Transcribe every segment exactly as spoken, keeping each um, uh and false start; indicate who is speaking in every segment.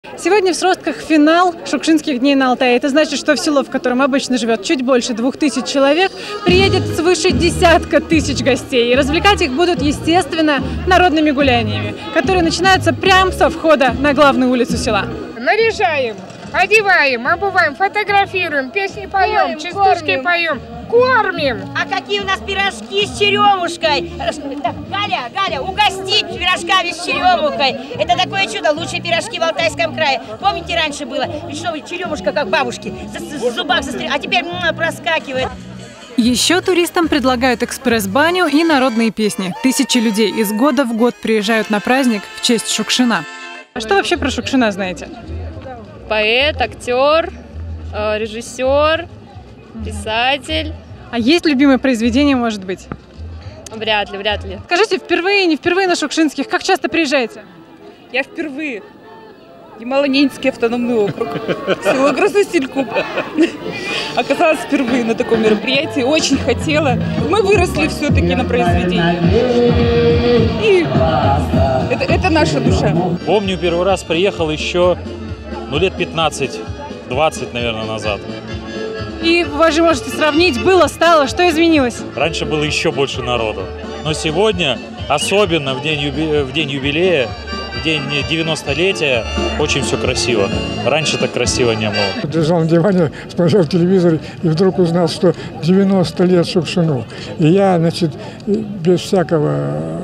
Speaker 1: Сегодня в Сростках финал Шукшинских дней на Алтае. Это значит, что в село, в котором обычно живет чуть больше двух тысяч человек, приедет свыше десятка тысяч гостей. И развлекать их будут, естественно, народными гуляниями, которые начинаются прямо со входа на главную улицу села.
Speaker 2: Наряжаем, одеваем, обуваем, фотографируем, песни поем, частушки поем, кормим.
Speaker 3: А какие у нас пирожки с черемушкой? Так, Галя, Галя, угостить пирожками с черемухой. Это такое чудо, лучшие пирожки в Алтайском крае. Помните, раньше было? Ведь что вы, черемушка, как бабушки, в зубах застряла, а теперь м-м, проскакивает.
Speaker 1: Еще туристам предлагают экспресс-баню и народные песни. Тысячи людей из года в год приезжают на праздник в честь Шукшина. А что вообще про Шукшина знаете?
Speaker 4: Поэт, актер, режиссер, писатель.
Speaker 1: А есть любимое произведение, может быть?
Speaker 4: Вряд ли, вряд ли.
Speaker 1: Скажите, впервые, не впервые на Шукшинских, как часто приезжаете?
Speaker 5: Я впервые. Ямало-Ненецкий автономный округ. Село Красносельков. Оказалась впервые на таком мероприятии. Очень хотела. Мы выросли все-таки на произведении. И это, это наша душа.
Speaker 6: Помню, первый раз приехал еще ну, лет пятнадцать-двадцать, наверное, назад.
Speaker 1: И вы же можете сравнить, было, стало, что изменилось?
Speaker 6: Раньше было еще больше народу. Но сегодня, особенно в день, юби... в день юбилея, в день девяностолетия, очень все красиво. Раньше так красиво не было.
Speaker 7: Лежал на диване, смотрел телевизор и вдруг узнал, что девяносто лет Шукшину. И я, значит, без всякого,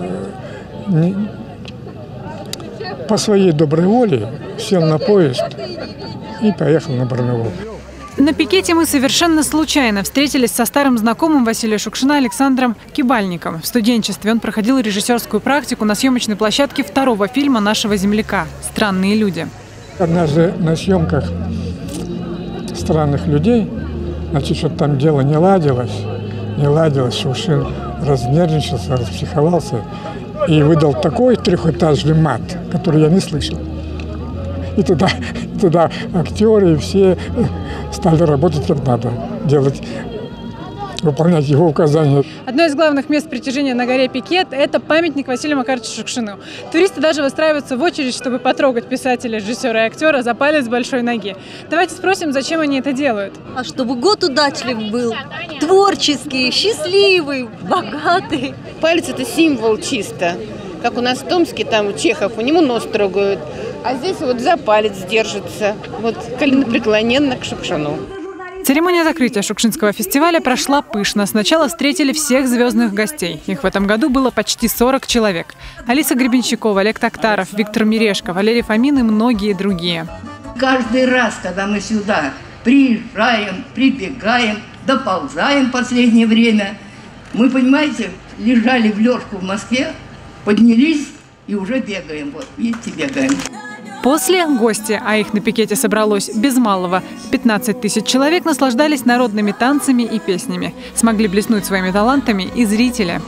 Speaker 7: по своей доброй воле сел на поезд и поехал на Барнаул.
Speaker 1: На пикете мы совершенно случайно встретились со старым знакомым Василия Шукшина Александром Кибальником. В студенчестве он проходил режиссерскую практику на съемочной площадке второго фильма нашего земляка «Странные люди».
Speaker 7: Однажды на съемках «Странных людей», значит, что там дело не ладилось, не ладилось, Шукшин разнервничался, распсиховался и выдал такой трехэтажный мат, который я не слышал. И туда, туда актеры и все стали работать как надо, делать, выполнять его указания.
Speaker 1: Одно из главных мест притяжения на горе Пикет – это памятник Василию Макаровичу Шукшину. Туристы даже выстраиваются в очередь, чтобы потрогать писателя, режиссера и актера за палец большой ноги. Давайте спросим, зачем они это делают.
Speaker 8: А чтобы год удачлив был, творческий, счастливый, богатый.
Speaker 2: Палец – это символ чисто. Как у нас в Томске, там Чехов, у него нос трогают. А здесь вот за палец держится. Вот коленопреклоненно к Шукшину.
Speaker 1: Церемония закрытия Шукшинского фестиваля прошла пышно. Сначала встретили всех звездных гостей. Их в этом году было почти сорок человек. Алиса Гребенщикова, Олег Токтаров, Виктор Мирешко, Валерий Фомин и многие другие.
Speaker 9: Каждый раз, когда мы сюда приезжаем, прибегаем, доползаем в последнее время, мы, понимаете, лежали в лёжку в Москве, поднялись и уже бегаем. Вот, видите, бегаем.
Speaker 1: После гости, а их на пикете собралось без малого пятнадцать тысяч человек, наслаждались народными танцами и песнями. Смогли блеснуть своими талантами и зрители.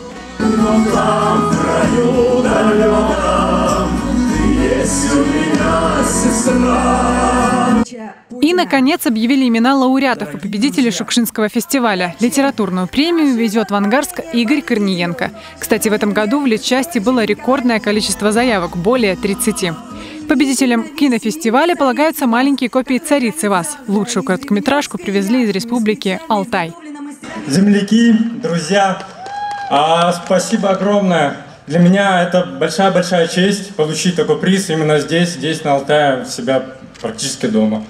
Speaker 1: И, наконец, объявили имена лауреатов и победителей Шукшинского фестиваля. Литературную премию везет в Ангарск Игорь Корниенко. Кстати, в этом году в Литчасти было рекордное количество заявок – более тридцати. Победителям кинофестиваля полагаются маленькие копии «Царицы Вас». Лучшую короткометражку привезли из республики Алтай.
Speaker 10: Земляки, друзья, а, спасибо огромное. Для меня это большая-большая честь получить такой приз именно здесь, здесь на Алтае, у себя практически дома.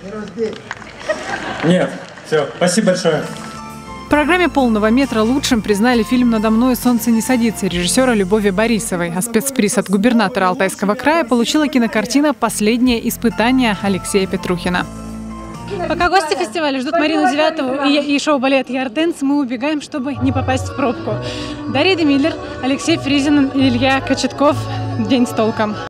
Speaker 10: Нет, все, спасибо большое.
Speaker 1: В программе «Полного метра» лучшим признали фильм «Надо мной солнце не садится» режиссера Любови Борисовой. А спецприз от губернатора Алтайского края получила кинокартина «Последнее испытание» Алексея Петрухина. Пока гости фестиваля ждут Марину Девятову и, и шоу «Балет Ярденс», мы убегаем, чтобы не попасть в пробку. Дарья Демиллер, Алексей Фризин и Илья Кочетков. День с толком.